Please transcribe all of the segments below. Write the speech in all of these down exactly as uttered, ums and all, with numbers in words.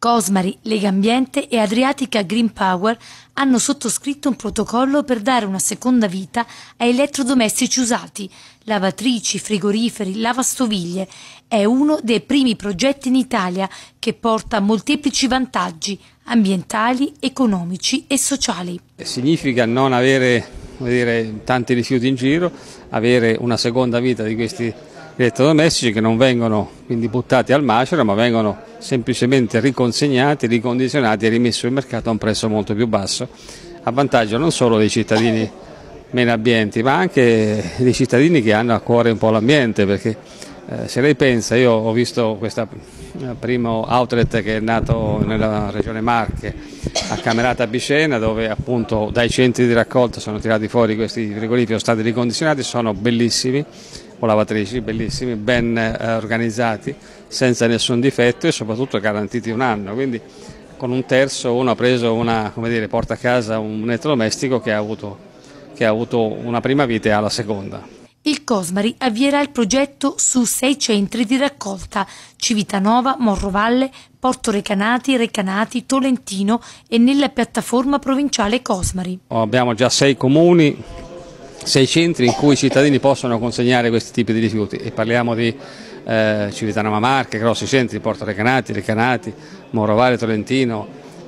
Cosmari, Legambiente e Adriatica Green Power hanno sottoscritto un protocollo per dare una seconda vita a elettrodomestici usati, lavatrici, frigoriferi, lavastoviglie. È uno dei primi progetti in Italia che porta molteplici vantaggi ambientali, economici e sociali. Significa non avere, come dire, tanti rifiuti in giro, avere una seconda vita di questi elettrodomestici che non vengono quindi buttati al macero, ma vengono semplicemente riconsegnati, ricondizionati e rimessi sul mercato a un prezzo molto più basso, a vantaggio non solo dei cittadini meno abbienti, ma anche dei cittadini che hanno a cuore un po' l'ambiente, perché eh, se lei pensa, io ho visto questo primo outlet che è nato nella regione Marche, a Camerata Bicena, dove appunto dai centri di raccolta sono tirati fuori questi frigoriferi, sono stati ricondizionati, sono bellissimi, o lavatrici bellissimi, ben eh, organizzati, senza nessun difetto e soprattutto garantiti un anno, quindi con un terzo uno ha preso una, come dire, porta a casa un elettrodomestico che ha avuto, che ha avuto una prima vita e ha la seconda. Il Cosmari avvierà il progetto su sei centri di raccolta: Civitanova, Morrovalle, Porto Recanati, Recanati, Tolentino e nella piattaforma provinciale Cosmari. Abbiamo già sei comuni, sei centri in cui i cittadini possono consegnare questi tipi di rifiuti e parliamo di eh, Civitanova Marche, grossi centri, Porto Recanati, Recanati, Morrovalle, Tolentino,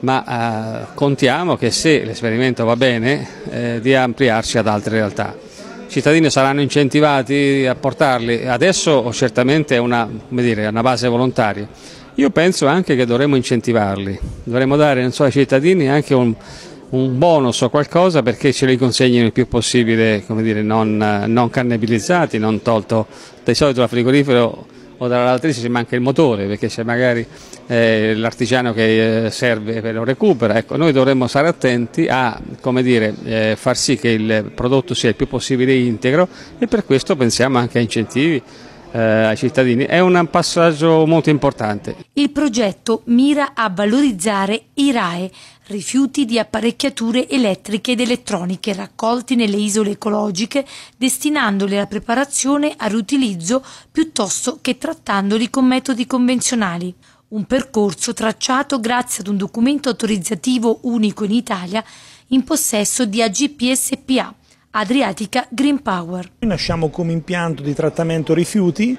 ma eh, contiamo che se l'esperimento va bene eh, di ampliarci ad altre realtà. I cittadini saranno incentivati a portarli, adesso certamente è una, come dire, una base volontaria, io penso anche che dovremmo incentivarli, dovremmo dare non so, ai cittadini anche un un bonus o qualcosa perché ce li consegnino il più possibile, come dire, non, non cannibalizzati, non tolto. Di solito dal frigorifero o dalla lavatrice ci manca il motore perché c'è magari eh, l'artigiano che eh, serve e lo recupera. Ecco, noi dovremmo stare attenti a, come dire, eh, far sì che il prodotto sia il più possibile integro e per questo pensiamo anche a incentivi eh, ai cittadini. È un passaggio molto importante. Il progetto mira a valorizzare i R A E, rifiuti di apparecchiature elettriche ed elettroniche raccolti nelle isole ecologiche, destinandoli alla preparazione a riutilizzo piuttosto che trattandoli con metodi convenzionali. Un percorso tracciato grazie ad un documento autorizzativo unico in Italia in possesso di A G P S P A, Adriatica Green Power. Noi nasciamo come impianto di trattamento rifiuti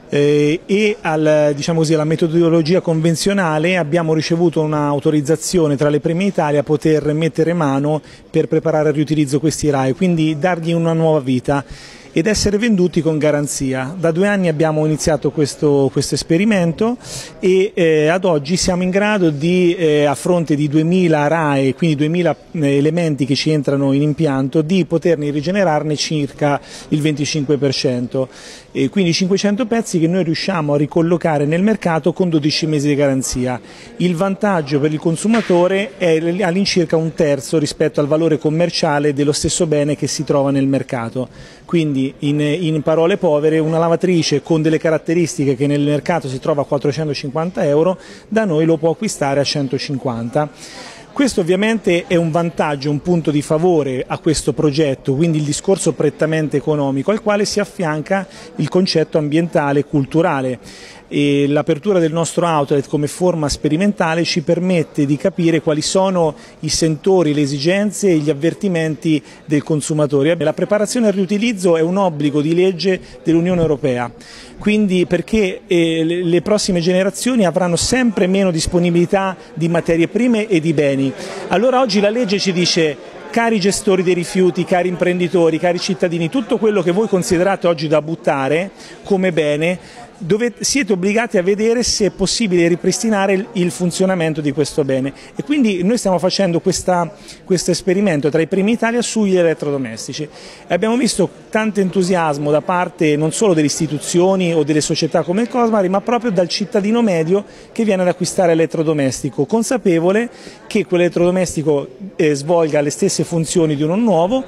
Eh, e al, diciamo così, alla metodologia convenzionale abbiamo ricevuto un'autorizzazione tra le prime in Italia a poter mettere mano per preparare al riutilizzo questi R A E, quindi dargli una nuova vita ed essere venduti con garanzia. Da due anni abbiamo iniziato questo, questo esperimento e eh, ad oggi siamo in grado di, eh, a fronte di duemila R A E, quindi duemila eh, elementi che ci entrano in impianto, di poterne rigenerarne circa il venticinque per cento. E quindi cinquecento pezzi che noi riusciamo a ricollocare nel mercato con dodici mesi di garanzia. Il vantaggio per il consumatore è all'incirca un terzo rispetto al valore commerciale dello stesso bene che si trova nel mercato. Quindi in, in parole povere una lavatrice con delle caratteristiche che nel mercato si trova a quattrocentocinquanta euro, da noi lo può acquistare a centocinquanta. Questo ovviamente è un vantaggio, un punto di favore a questo progetto, quindi il discorso prettamente economico, al quale si affianca il concetto ambientale e culturale. L'apertura del nostro outlet come forma sperimentale ci permette di capire quali sono i sentori, le esigenze e gli avvertimenti del consumatore. La preparazione al riutilizzo è un obbligo di legge dell'Unione Europea, quindi perché eh, le prossime generazioni avranno sempre meno disponibilità di materie prime e di beni. Allora oggi la legge ci dice: cari gestori dei rifiuti, cari imprenditori, cari cittadini, tutto quello che voi considerate oggi da buttare come bene, dovete, siete obbligati a vedere se è possibile ripristinare il, il funzionamento di questo bene. E quindi noi stiamo facendo questa, questo esperimento tra i primi in Italia sugli elettrodomestici. E abbiamo visto tanto entusiasmo da parte non solo delle istituzioni o delle società come il Cosmari, ma proprio dal cittadino medio che viene ad acquistare l'elettrodomestico, consapevole che quell'elettrodomestico eh, svolga le stesse funzioni di uno nuovo,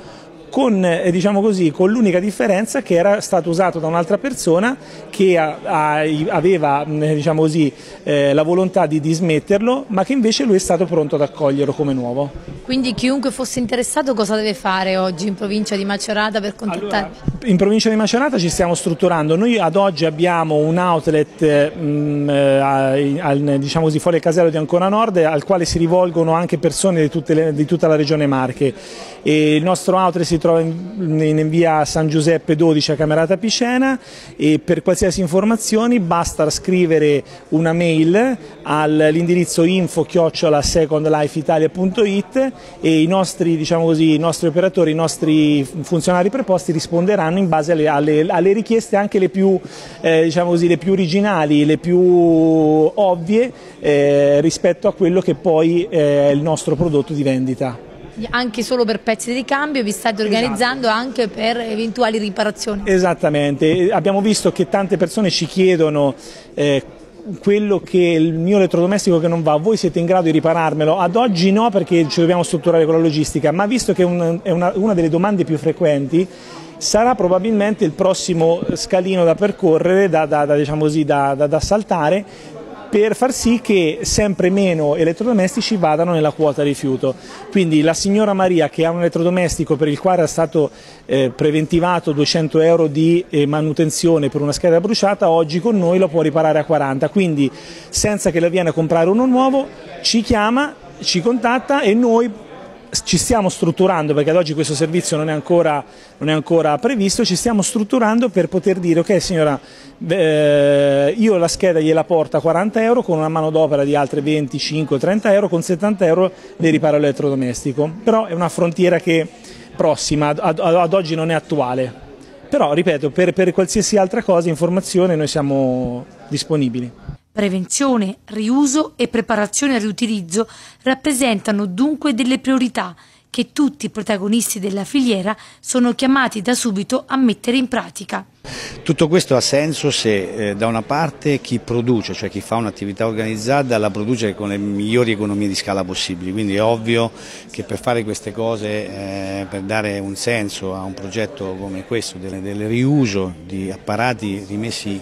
con, eh, diciamo così, con l'unica differenza che era stato usato da un'altra persona che ha, ha, aveva diciamo così, eh, la volontà di dismetterlo, ma che invece lui è stato pronto ad accoglierlo come nuovo. Quindi chiunque fosse interessato cosa deve fare oggi in provincia di Macerata per contattarvi? Allora, in provincia di Macerata ci stiamo strutturando, noi ad oggi abbiamo un outlet mh, al, diciamo così, fuori il casello di Ancona Nord, al quale si rivolgono anche persone di, tutte le, di tutta la regione Marche. E il nostro outlet si trova in, in via San Giuseppe dodici a Camerata Picena, e per qualsiasi informazioni basta scrivere una mail all'indirizzo info chiocciola secondlifeitalia punto it e i nostri, diciamo così, i nostri operatori, i nostri funzionari preposti risponderanno in base alle, alle, alle richieste anche le più, eh, diciamo così, le più originali, le più ovvie eh, rispetto a quello che poi è il nostro prodotto di vendita. Anche solo per pezzi di ricambio vi state organizzando, esatto, anche per eventuali riparazioni? Esattamente, abbiamo visto che tante persone ci chiedono eh, quello che il mio elettrodomestico che non va, voi siete in grado di ripararmelo? Ad oggi no, perché ci dobbiamo strutturare con la logistica, ma visto che un, è una, una delle domande più frequenti, sarà probabilmente il prossimo scalino da percorrere, da, da, da, diciamo così, da, da, da saltare, per far sì che sempre meno elettrodomestici vadano nella quota rifiuto. Quindi la signora Maria, che ha un elettrodomestico per il quale è stato eh, preventivato duecento euro di eh, manutenzione per una scheda bruciata, oggi con noi lo può riparare a quaranta, quindi senza che le viene a comprare uno nuovo, ci chiama, ci contatta e noi ci stiamo strutturando, perché ad oggi questo servizio non è ancora, non è ancora previsto, ci stiamo strutturando per poter dire ok signora, eh, io la scheda gliela porto a quaranta euro con una manodopera di altre venticinque trenta euro, con settanta euro le riparo l'elettrodomestico, però è una frontiera che prossima, ad, ad oggi non è attuale, però ripeto, per, per qualsiasi altra cosa, informazione, noi siamo disponibili. Prevenzione, riuso e preparazione al riutilizzo rappresentano dunque delle priorità che tutti i protagonisti della filiera sono chiamati da subito a mettere in pratica. Tutto questo ha senso se eh, da una parte chi produce, cioè chi fa un'attività organizzata, la produce con le migliori economie di scala possibili, quindi è ovvio che per fare queste cose, eh, per dare un senso a un progetto come questo, del, del riuso di apparati rimessi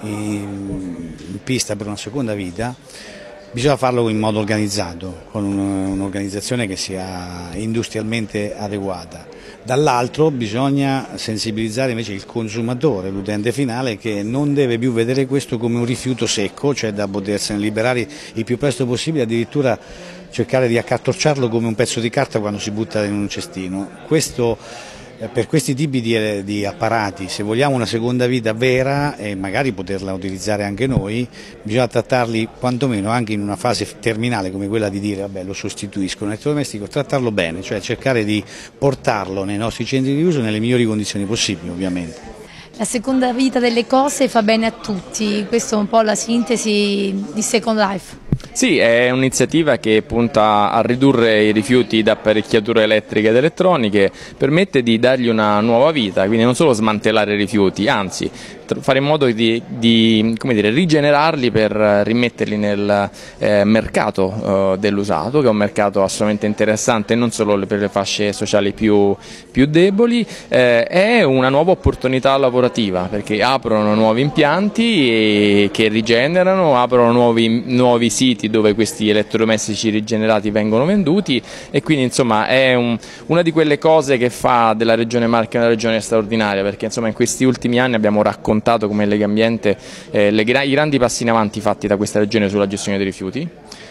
in pista per una seconda vita, bisogna farlo in modo organizzato, con un'organizzazione che sia industrialmente adeguata. Dall'altro bisogna sensibilizzare invece il consumatore, l'utente finale, che non deve più vedere questo come un rifiuto secco, cioè da potersene liberare il più presto possibile, addirittura cercare di accartocciarlo come un pezzo di carta quando si butta in un cestino. Questo, per questi tipi di, di apparati, se vogliamo una seconda vita vera e magari poterla utilizzare anche noi, bisogna trattarli quantomeno anche in una fase terminale come quella di dire vabbè lo sostituisco, un elettrodomestico, trattarlo bene, cioè cercare di portarlo nei nostri centri di uso nelle migliori condizioni possibili ovviamente. La seconda vita delle cose fa bene a tutti, questa è un po' la sintesi di Second Life. Sì, è un'iniziativa che punta a ridurre i rifiuti da apparecchiature elettriche ed elettroniche, permette di dargli una nuova vita, quindi non solo smantellare i rifiuti, anzi fare in modo di, di come dire, rigenerarli per rimetterli nel eh, mercato eh, dell'usato, che è un mercato assolutamente interessante non solo per le fasce sociali più, più deboli, eh, è una nuova opportunità lavorativa perché aprono nuovi impianti e, che rigenerano, aprono nuovi, nuovi siti dove questi elettrodomestici rigenerati vengono venduti e quindi insomma è un, una di quelle cose che fa della regione Marche una regione straordinaria, perché insomma in questi ultimi anni abbiamo raccontato come Legambiente eh, le, i grandi passi in avanti fatti da questa regione sulla gestione dei rifiuti.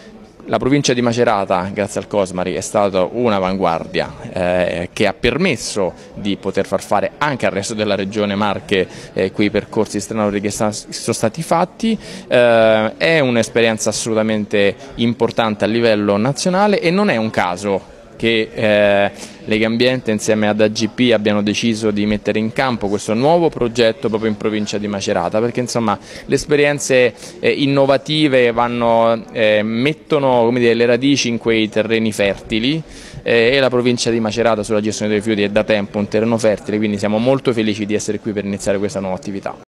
La provincia di Macerata, grazie al Cosmari, è stata un'avanguardia eh, che ha permesso di poter far fare anche al resto della regione Marche eh, quei percorsi straordinari che sono stati fatti. Eh, è un'esperienza assolutamente importante a livello nazionale e non è un caso che eh, Legambiente insieme ad A G P abbiano deciso di mettere in campo questo nuovo progetto proprio in provincia di Macerata, perché insomma le esperienze eh, innovative vanno, eh, mettono come dire, le radici in quei terreni fertili eh, e la provincia di Macerata sulla gestione dei rifiuti è da tempo un terreno fertile, quindi siamo molto felici di essere qui per iniziare questa nuova attività.